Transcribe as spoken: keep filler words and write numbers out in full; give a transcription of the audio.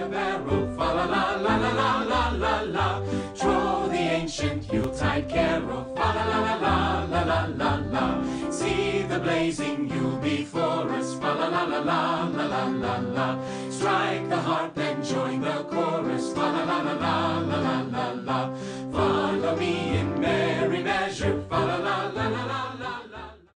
a barrel, fa la la la la la la la la. Troll the ancient Yuletide carol, fa la la la la la la la la. See the blazing Yule before us, fa la la la la la la la la. Strike the harp and join the chorus, fa la la la la la.